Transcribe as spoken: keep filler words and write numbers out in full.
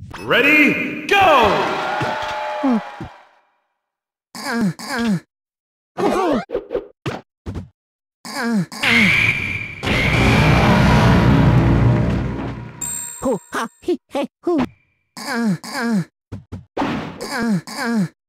Ready, go! Uh, uh, uh. Oh. Uh, uh. Hoo ha he hey hoo. Uh, uh. Uh, uh.